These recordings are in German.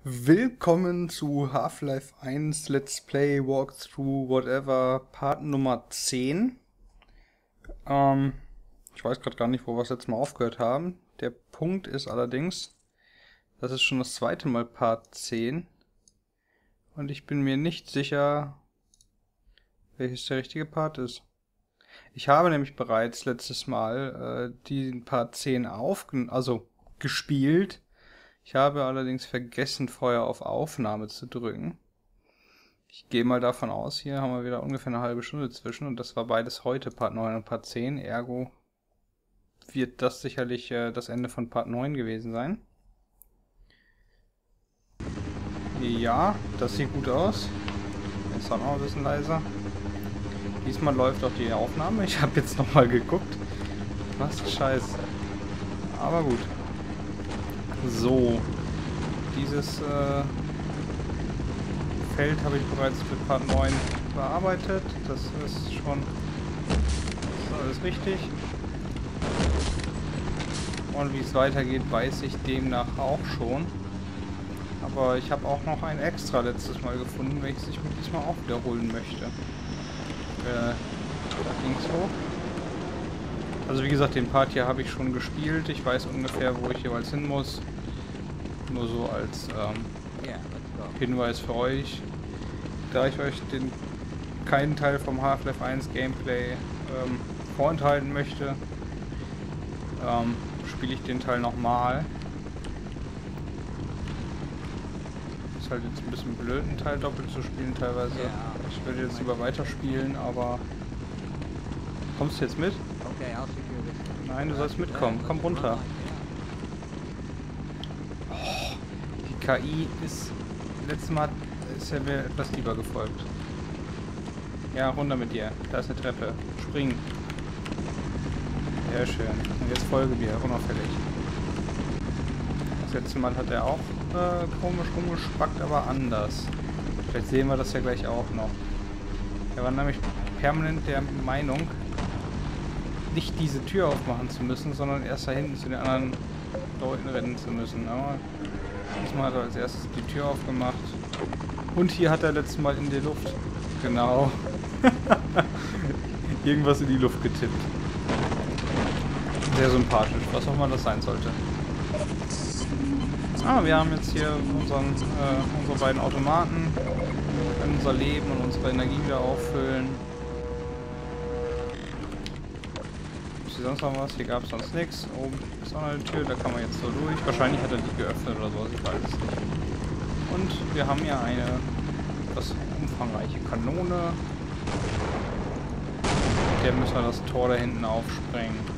Willkommen zu Half-Life 1 Let's Play Walkthrough Whatever Part Nummer 10. Ich weiß gerade gar nicht, wo wir das letzte Mal aufgehört haben. Der Punkt ist allerdings, das ist schon das zweite Mal Part 10. Und ich bin mir nicht sicher, welches der richtige Part ist. Ich habe nämlich bereits letztes Mal den Part 10 gespielt. Ich habe allerdings vergessen, vorher auf Aufnahme zu drücken. Ich gehe mal davon aus, hier haben wir wieder ungefähr eine halbe Stunde zwischen und das war beides heute, Part 9 und Part 10. Ergo wird das sicherlich das Ende von Part 9 gewesen sein. Ja, das sieht gut aus. Ist auch noch ein bisschen leiser. Diesmal läuft auch die Aufnahme. Ich habe jetzt nochmal geguckt. Was Scheiß. Aber gut. So, dieses Feld habe ich bereits mit Part 9 bearbeitet. Das ist alles richtig. Und wie es weitergeht, weiß ich demnach auch schon. Aber ich habe auch noch ein extra letztes Mal gefunden, welches ich mir diesmal auch wiederholen möchte. Da ging es hoch. Also wie gesagt, den Part hier habe ich schon gespielt. Ich weiß ungefähr, wo ich jeweils hin muss. Nur so als Hinweis für euch. Da ich euch keinen Teil vom Half-Life 1 Gameplay vorenthalten möchte, spiele ich den Teil nochmal. Ist halt jetzt ein bisschen blöd, einen Teil doppelt zu spielen teilweise. Ich würde jetzt lieber weiterspielen, aber... Kommst du jetzt mit? Nein, du sollst mitkommen. Komm runter. Oh, die KI ist... Letztes Mal ist er mir etwas lieber gefolgt. Ja, runter mit dir. Da ist eine Treppe. Spring. Sehr schön. Und jetzt folge mir, unauffällig. Das letzte Mal hat er auch komisch rumgespackt, aber anders. Vielleicht sehen wir das ja gleich auch noch. Er war nämlich permanent der Meinung, nicht diese Tür aufmachen zu müssen, sondern erst da hinten zu den anderen Leuten rennen zu müssen. Aber diesmal hat er als erstes die Tür aufgemacht. Und hier hat er letztes Mal in die Luft. Genau. Irgendwas in die Luft getippt. Sehr sympathisch, was auch immer das sein sollte. Wir haben jetzt hier unsere beiden Automaten. Wir können unser Leben und unsere Energie wieder auffüllen. Gibt es sonst noch was? Hier gab es sonst nichts. Oben ist auch eine Tür, da kann man jetzt so durch. Wahrscheinlich hat er die geöffnet oder so, ich weiß es nicht. Und wir haben hier eine etwas umfangreiche Kanone. Mit der müssen wir das Tor da hinten aufsprengen.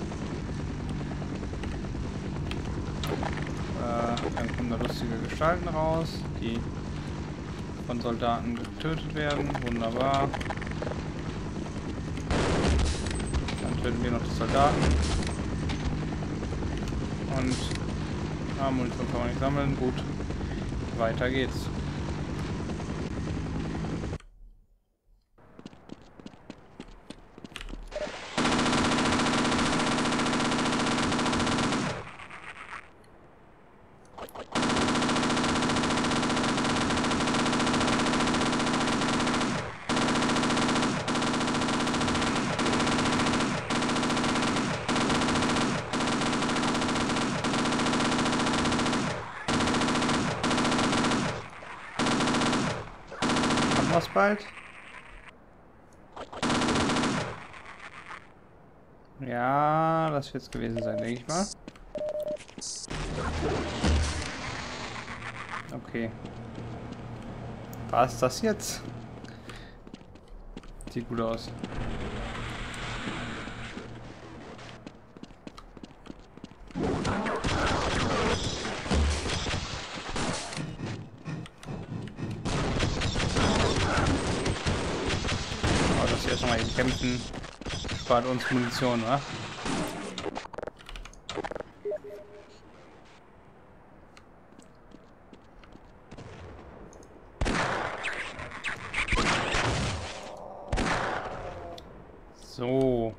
Dann kommen da lustige Gestalten raus, die von Soldaten getötet werden. Wunderbar. Dann töten wir noch die Soldaten. Und Munition kann man nicht sammeln. Gut. Weiter geht's. Was bald? Ja, das wird es gewesen sein, denke ich mal. Okay. War es das jetzt? Sieht gut aus. Erstmal eben kämpfen. Spart uns Munition, wa? So.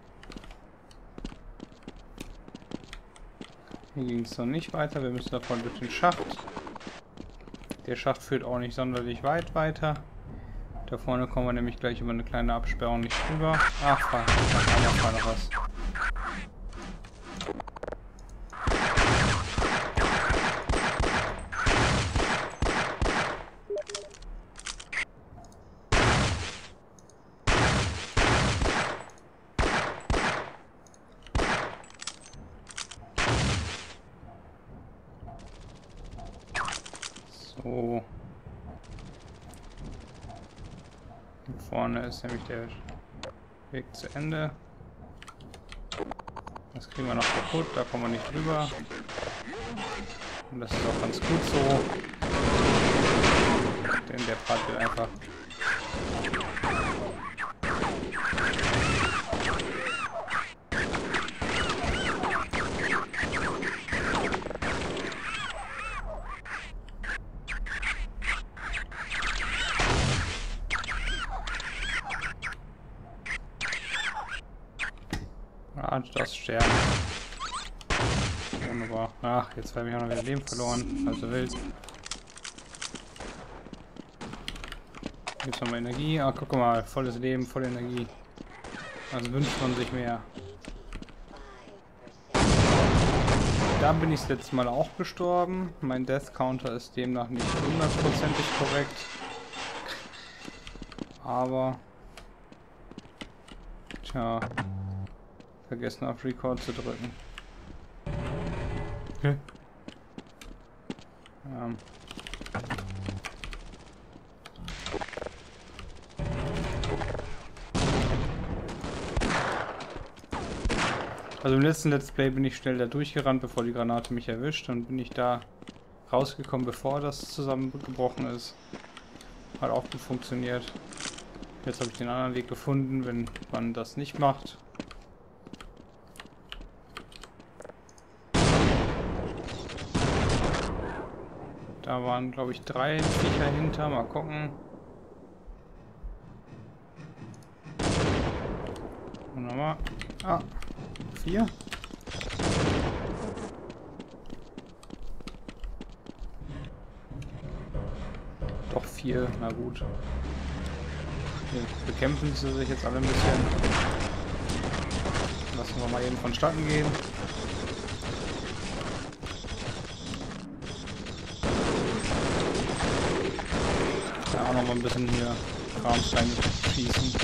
Hier ging es noch nicht weiter. Wir müssen davon durch den Schacht. Der Schacht führt auch nicht sonderlich weit weiter. Da vorne kommen wir nämlich gleich über eine kleine Absperrung nicht rüber. Ach, fuck, da war noch was. So. Hier vorne ist nämlich der Weg zu Ende. Das kriegen wir noch kaputt, da kommen wir nicht rüber. Und das ist auch ganz gut so. Denn der Part wird einfach... Ah, du darfst sterben. Wunderbar. Ach, jetzt habe ich auch noch wieder Leben verloren. Also wild. Gibt's nochmal Energie? Ah, guck mal, volles Leben, volle Energie. Also wünscht man sich mehr. Da bin ich das letzte Mal auch gestorben. Mein Death Counter ist demnach nicht 100%ig korrekt. Aber... Tja... Vergessen auf Record zu drücken. Okay. Also im letzten Let's Play bin ich schnell da durchgerannt, bevor die Granate mich erwischt. Dann bin ich da rausgekommen, bevor das zusammengebrochen ist. Hat auch gut funktioniert. Jetzt habe ich den anderen Weg gefunden, wenn man das nicht macht. Da waren, glaube ich, 3 Viecher hinter. Mal gucken. Wunderbar. Ah, 4. Doch 4, na gut. Hier bekämpfen sie sich jetzt alle ein bisschen. Lassen wir mal eben vonstatten gehen. Auch noch mal ein bisschen hier Krams reinschießen.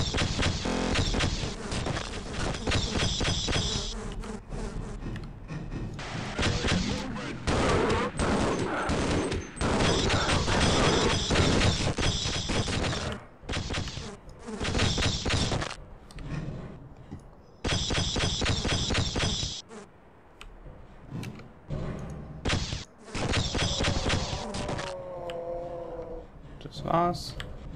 Das war's.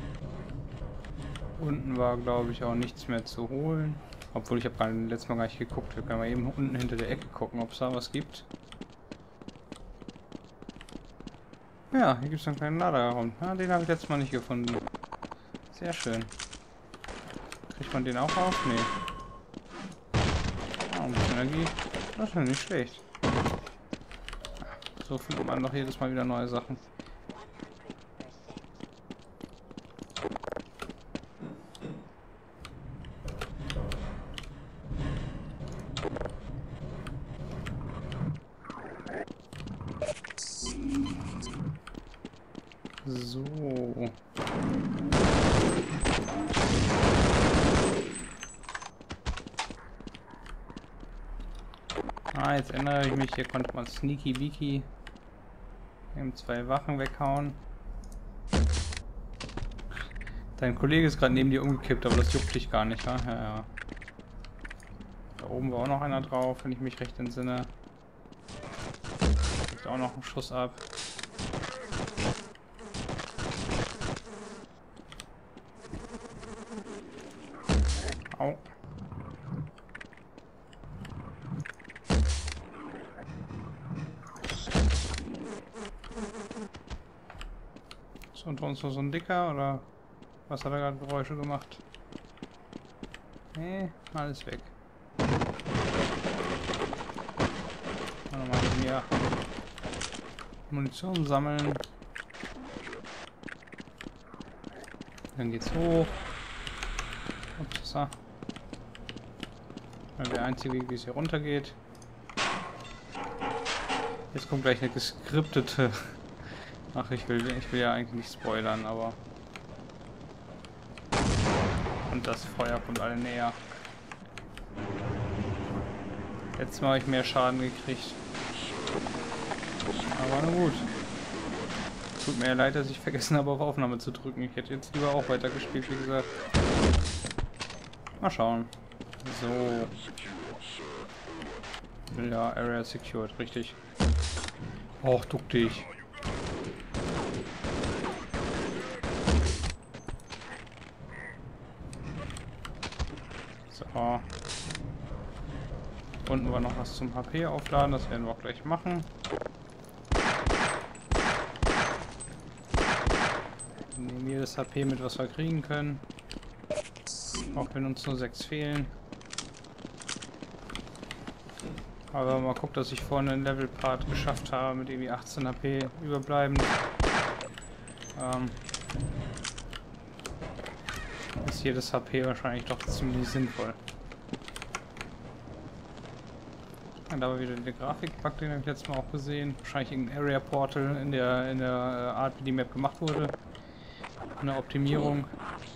Unten war, glaube ich, auch nichts mehr zu holen. Obwohl, ich habe letztes Mal gar nicht geguckt. Wir können mal eben unten hinter der Ecke gucken, ob es da was gibt. Ja, hier gibt es einen kleinen Laderraum. Ah, den habe ich letztes Mal nicht gefunden. Sehr schön. Kriegt man den auch auf? Nee. Ah, ein bisschen Energie. Das ist ja nicht schlecht. So findet man doch jedes Mal wieder neue Sachen. So. Ah, jetzt ändere ich mich. Hier konnte man Sneaky Beaky eben 2 Wachen weghauen. Dein Kollege ist gerade neben dir umgekippt, aber das juckt dich gar nicht, wa? Ja, ja. Da oben war auch noch einer drauf, wenn ich mich recht entsinne. Kriegt auch noch einen Schuss ab. Au. Ist unter uns noch so ein Dicker oder was hat er gerade Geräusche gemacht? Nee, alles weg. Nochmal mehr Munition sammeln. Dann geht's hoch. Upsa. Der einzige Weg, wie es hier runter geht. Jetzt kommt gleich eine geskriptete. Ach, ich will ja eigentlich nicht spoilern, aber. Und das Feuer kommt alle näher. Letztes Mal habe ich mehr Schaden gekriegt. Aber na gut. Tut mir ja leid, dass ich vergessen habe, auf Aufnahme zu drücken. Ich hätte jetzt lieber auch weitergespielt, wie gesagt. Mal schauen. So. Ja, Area secured, richtig. Och, duck dich. So. Unten war noch was zum HP aufladen, das werden wir auch gleich machen. Wir nehmen jedes HP mit, was wir kriegen können. Auch wenn uns nur 6 fehlen. Aber mal gucken, dass ich vorne einen Level-Part geschafft habe mit irgendwie 18 HP überbleibend. Ist jedes HP wahrscheinlich doch ziemlich sinnvoll. Und da war wieder der Grafikbug, den habe ich letztes Mal auch gesehen. Wahrscheinlich irgendein Area Portal in der Art, wie die Map gemacht wurde. Eine Optimierung.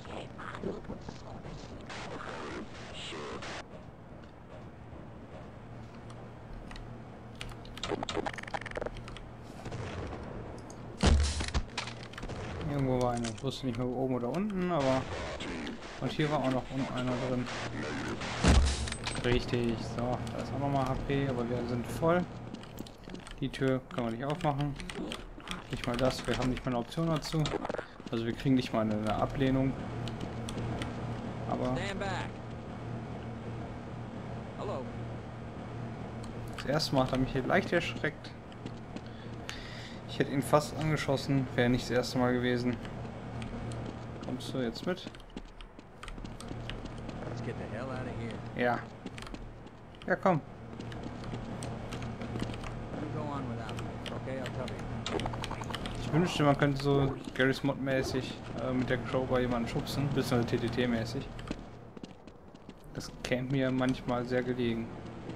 Irgendwo war einer. Ich wusste nicht mehr, wo oben oder unten, aber... Und hier war auch noch unten einer drin. Richtig, so, da ist auch nochmal HP, aber wir sind voll. Die Tür können wir nicht aufmachen. Nicht mal das, wir haben nicht mal eine Option dazu. Also wir kriegen nicht mal eine Ablehnung. Aber... Das erste Mal hat er mich hier leicht erschreckt. Ich hätte ihn fast angeschossen, wäre nicht das erste Mal gewesen. Kommst du jetzt mit? Ja. Ja, komm. Ich wünschte, man könnte so Garry's Mod mäßig mit der Crowbar jemanden schubsen, bisschen TTT mäßig. Das käme mir manchmal sehr gelegen.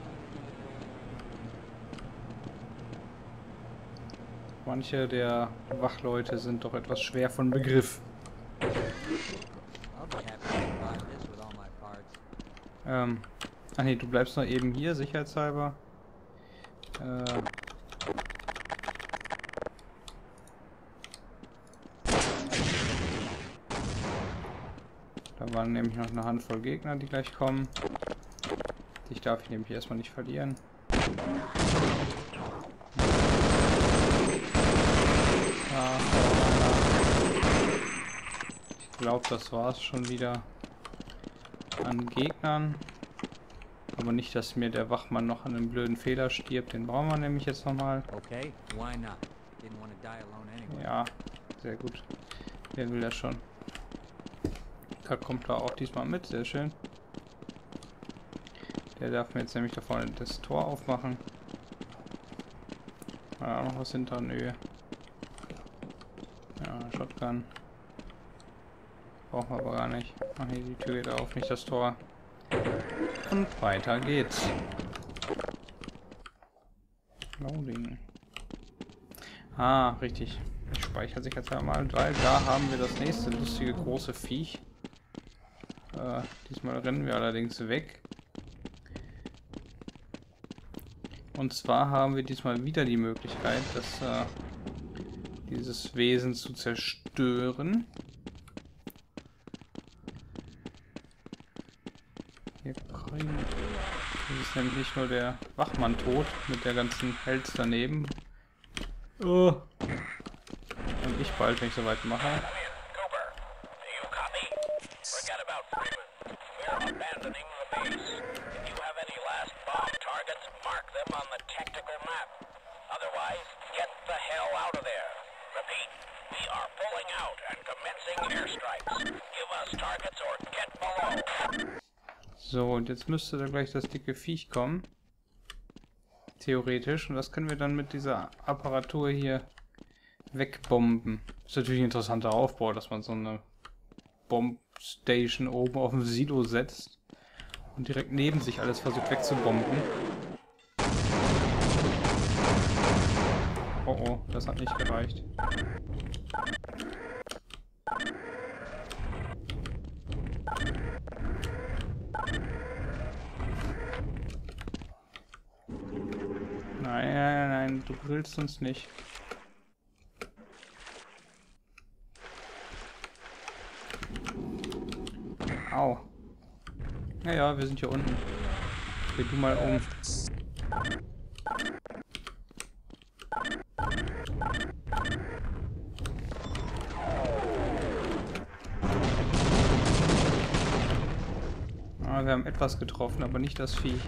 Manche der Wachleute sind doch etwas schwer von Begriff. Ach nee, du bleibst noch eben hier, sicherheitshalber. Da waren nämlich noch eine Handvoll Gegner, die gleich kommen. Dich darf ich nämlich erstmal nicht verlieren. Ich glaube, das war es schon wieder an Gegnern. Aber nicht, dass mir der Wachmann noch an einem blöden Fehler stirbt. Den brauchen wir nämlich jetzt nochmal. Okay, why not? Didn't want to die alone anyway. Ja, sehr gut. Wer will das schon? Da kommt er auch diesmal mit, sehr schön. Der darf mir jetzt nämlich da vorne das Tor aufmachen. Auch noch was hinter, nö. Ja, Shotgun. Brauchen wir aber gar nicht. Ach nee, die Tür geht auf, nicht das Tor. Und weiter geht's. Loading. Ah, richtig. Ich speichere sich jetzt einmal, weil da haben wir das nächste lustige große Viech. Diesmal rennen wir allerdings weg. Und zwar haben wir diesmal wieder die Möglichkeit, dieses Wesen zu zerstören. Hier ist nämlich nicht nur der Wachmann tot mit der ganzen Hells daneben. Oh. Und ich bald, wenn ich soweit mache. So, und jetzt müsste da gleich das dicke Viech kommen. Theoretisch. Und das können wir dann mit dieser Apparatur hier wegbomben. Ist natürlich ein interessanter Aufbau, dass man so eine Bombstation oben auf dem Silo setzt und direkt neben sich alles versucht wegzubomben. Oh oh, das hat nicht gereicht. Nein, nein, nein, du grillst uns nicht. Au. Naja, wir sind hier unten. Dreh du mal um. Ah, wir haben etwas getroffen, aber nicht das Viech.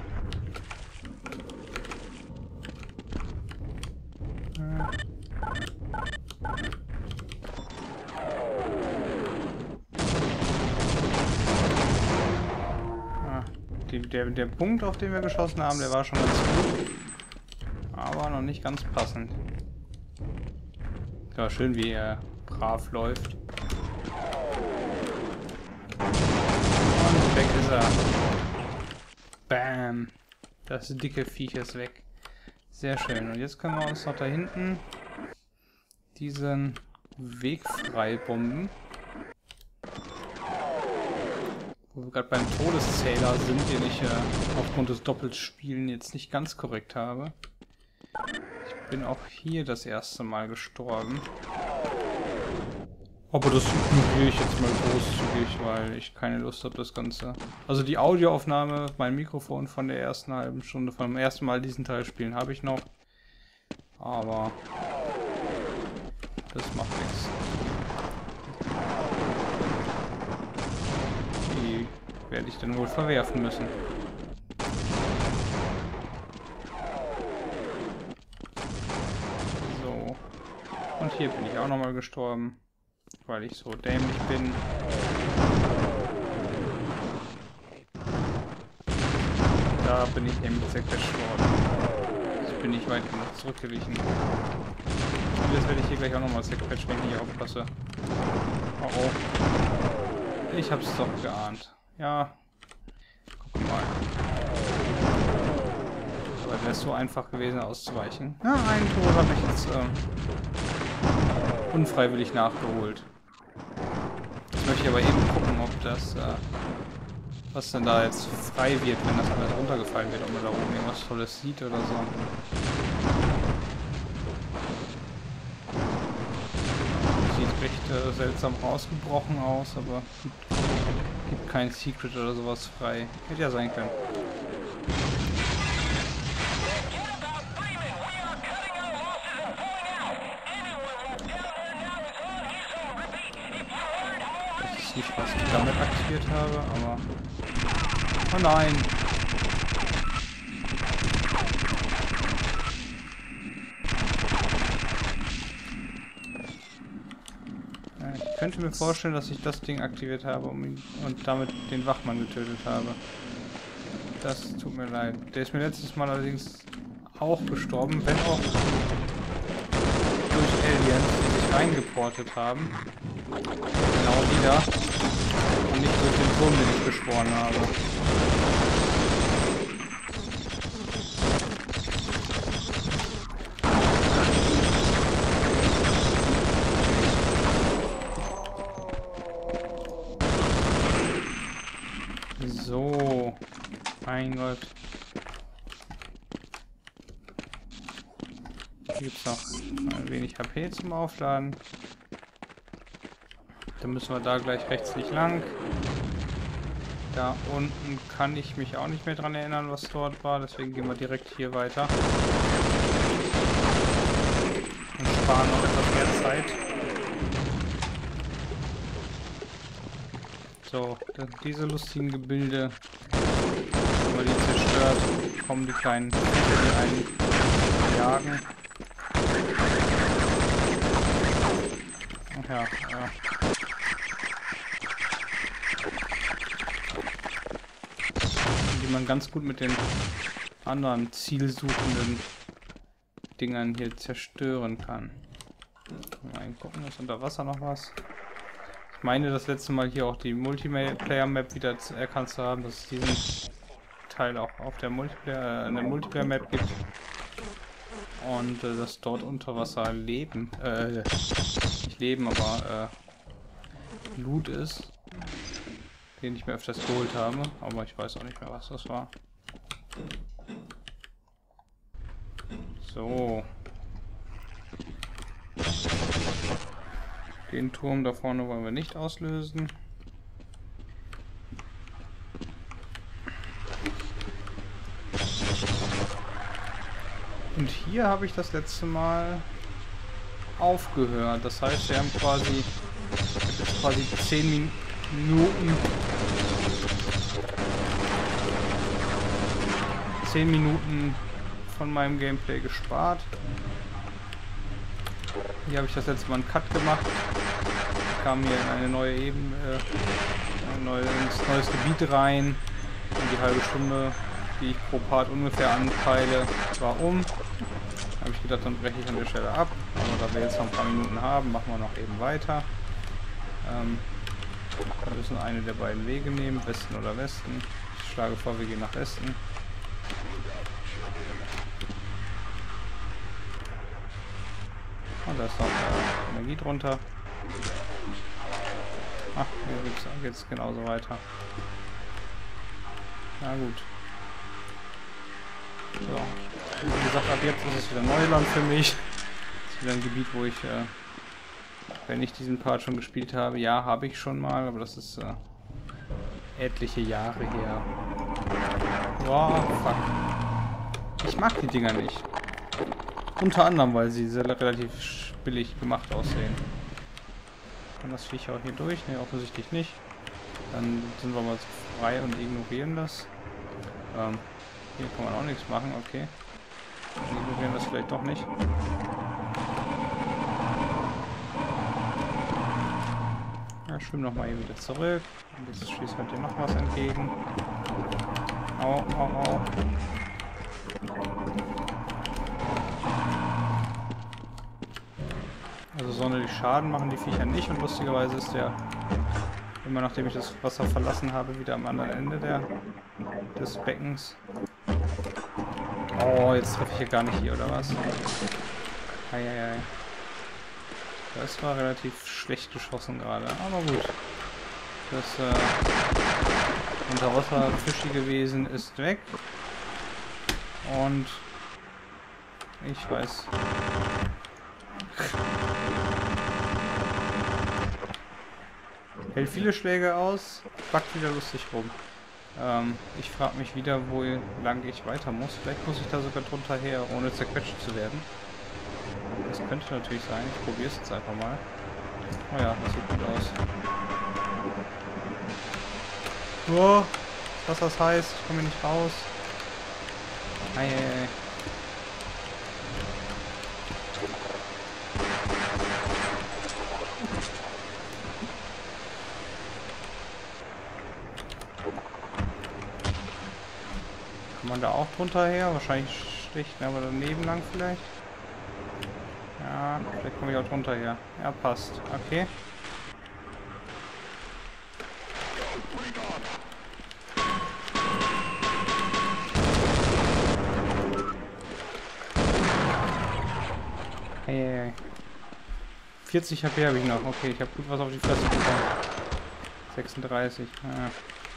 Der Punkt, auf den wir geschossen haben, der war schon ganz gut. Aber noch nicht ganz passend. Ja, schön, wie er brav läuft. Und weg ist er. Bam. Das dicke Viech ist weg. Sehr schön. Und jetzt können wir uns noch da hinten diesen Weg frei bomben. Wo wir gerade beim Todeszähler sind, den ich aufgrund des Doppelspielen jetzt nicht ganz korrekt habe. Ich bin auch hier das erste Mal gestorben. Aber das ignoriere ich jetzt mal großzügig, weil ich keine Lust habe, das Ganze. Also die Audioaufnahme, mein Mikrofon von der ersten halben Stunde, vom ersten Mal diesen Teil spielen, habe ich noch. Aber das macht nichts. Werde ich dann wohl verwerfen müssen. So. Und hier bin ich auch nochmal gestorben, weil ich so dämlich bin. Da bin ich nämlich zerquetscht worden. Jetzt bin ich weit genug zurückgewichen. Und jetzt werde ich hier gleich auch nochmal zerquetscht, wenn ich nicht aufpasse. Oh oh. Ich hab's doch geahnt. Ja, guck mal. Aber wäre es so einfach gewesen auszuweichen. Ja, einen Tor habe ich jetzt unfreiwillig nachgeholt. Jetzt möchte ich aber eben gucken, ob das, was denn da jetzt frei wird, wenn das alles runtergefallen wird, ob man da oben irgendwas Tolles sieht oder so. Sieht recht seltsam rausgebrochen aus, aber gibt kein Secret oder sowas frei. Hätte ja sein können. Das ist nicht, was ich damit aktiviert habe, aber... Oh nein! Ich könnte mir vorstellen, dass ich das Ding aktiviert habe und damit den Wachmann getötet habe. Das tut mir leid. Der ist mir letztes Mal allerdings auch gestorben, wenn auch durch Aliens, die sich reingeportet haben. Genau die da. Und nicht durch den Turm, den ich beschworen habe. So, mein Gott. Hier gibt es noch ein wenig HP zum Aufladen. Dann müssen wir da gleich rechts nicht lang. Da unten kann ich mich auch nicht mehr dran erinnern, was dort war. Deswegen gehen wir direkt hier weiter. Und sparen noch etwas mehr Zeit. So, diese lustigen Gebilde, wenn man die zerstört, kommen die kleinen Viecher, die einen jagen. Ach ja, ja. Die man ganz gut mit den anderen zielsuchenden Dingern hier zerstören kann. Mal gucken, ist unter Wasser noch was? meine das letzte Mal hier auch die Multiplayer-Map wieder erkannt zu haben, dass es diesen Teil auch auf der Multiplayer-Map gibt. Und dass dort unter Wasser Leben, nicht Leben, aber Loot ist, den ich mir öfters geholt habe, aber ich weiß auch nicht mehr, was das war. So. Den Turm da vorne wollen wir nicht auslösen. Und hier habe ich das letzte Mal aufgehört. Das heißt, wir haben quasi 10 Minuten von meinem Gameplay gespart. Hier habe ich das letzte Mal einen Cut gemacht. Ich kam hier in eine neue Ebene, ins neues Gebiet rein. Und die halbe Stunde, die ich pro Part ungefähr anpeile, war um. Da habe ich gedacht, dann breche ich an der Stelle ab. Aber da wir jetzt noch ein paar Minuten haben, machen wir noch eben weiter. Wir müssen eine der beiden Wege nehmen, Westen oder Westen. Ich schlage vor, wir gehen nach Westen. Und da ist noch Energie drunter. Ach, hier geht es genauso weiter. Na gut. So. Wie gesagt, ab jetzt ist es wieder Neuland für mich. Das ist wieder ein Gebiet, wo ich, wenn ich diesen Part schon gespielt habe, ja, habe ich schon mal, aber das ist etliche Jahre her. Wow, fuck. Ich mag die Dinger nicht. Unter anderem, weil sie sehr relativ billig gemacht aussehen. Kann das Viech auch hier durch? Ne, offensichtlich nicht. Dann sind wir mal frei und ignorieren das. Hier kann man auch nichts machen, okay. Wir ignorieren das vielleicht doch nicht. Ja, schwimmen nochmal hier wieder zurück. Und jetzt schießt halt dir noch was entgegen. Au, au, au. Also sonderlich Schaden machen die Viecher nicht und lustigerweise ist der, immer nachdem ich das Wasser verlassen habe, wieder am anderen Ende des Beckens. Oh, jetzt treffe ich hier gar nicht hier, oder was? Eieiei. Das war relativ schlecht geschossen gerade, aber gut. Das Unterwasserfischige Wesen ist weg. Und ich weiß. Hält viele Schläge aus, backt wieder lustig rum. Ich frage mich wieder, wo lang ich weiter muss. Vielleicht muss ich da sogar drunter her, ohne zerquetscht zu werden. Das könnte natürlich sein. Ich probiere es jetzt einfach mal. Oh ja, das sieht gut aus. Oh, was das heißt, ich komme hier nicht raus. Eieiei. Kann man da auch drunter her? Wahrscheinlich schlecht, aber daneben lang vielleicht. Ja, vielleicht komme ich auch drunter her. Ja, passt. Okay. Hey. 40 HP habe ich noch. Okay, ich habe gut was auf die Fresse bekommen. 36. Ja.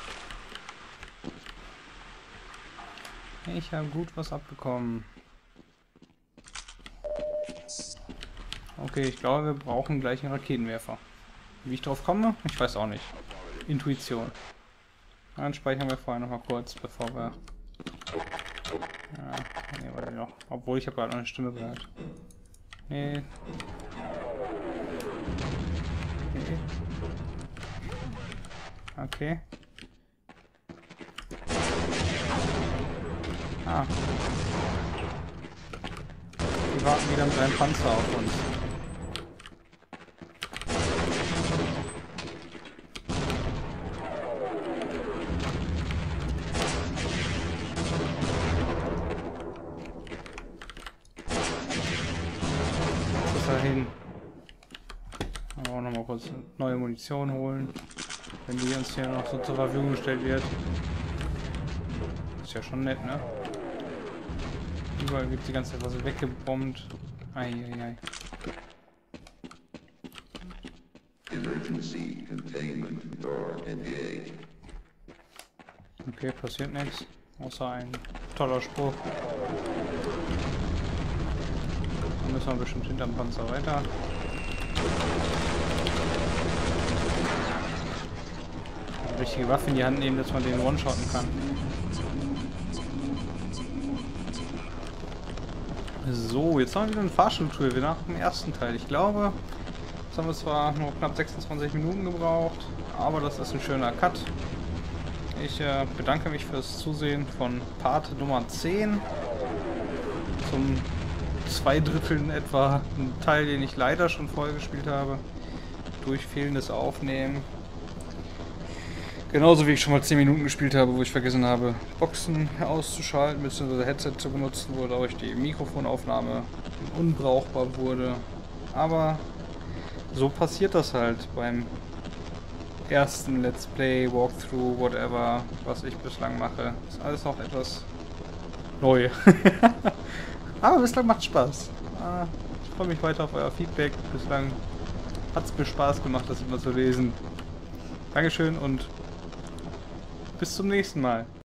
Ich habe gut was abbekommen. Okay, ich glaube, wir brauchen gleich einen Raketenwerfer. Wie ich drauf komme? Ich weiß auch nicht. Intuition. Dann speichern wir vorher noch mal kurz, bevor wir... Ja, nee, warte noch. Obwohl, ich habe gerade noch eine Stimme gehört. Nee. Okay. Ah. Die warten wieder mit einem Panzer auf uns. Wo ist er hin? Aber auch noch mal kurz uns neue Munition holen, wenn die uns hier noch so zur Verfügung gestellt wird. Ist ja schon nett, ne? Überall wird die ganze Zeit was weggebombt. Eieiei. Emergency containment door engaged. Okay, passiert nichts. Außer ein toller Spruch. Dann müssen wir bestimmt hinterm Panzer weiter. Eine richtige Waffe in die Hand nehmen, dass man den one-shotten kann. So, jetzt haben wir wieder eine Fahrstuhltour, wie nach dem ersten Teil. Ich glaube, jetzt haben wir zwar nur knapp 26 Minuten gebraucht, aber das ist ein schöner Cut. Ich bedanke mich fürs Zusehen von Part Nummer 10. Zum 2/3 etwa ein Teil, den ich leider schon vorher gespielt habe. Durch fehlendes Aufnehmen. Genauso wie ich schon mal 10 Minuten gespielt habe, wo ich vergessen habe, Boxen auszuschalten bzw. Headset zu benutzen, wodurch die Mikrofonaufnahme unbrauchbar wurde. Aber so passiert das halt beim ersten Let's Play, Walkthrough, whatever, was ich bislang mache. Ist alles noch etwas neu. Aber bislang macht Spaß. Ich freue mich weiter auf euer Feedback. Bislang hat es mir Spaß gemacht, das immer zu lesen. Dankeschön und bis zum nächsten Mal.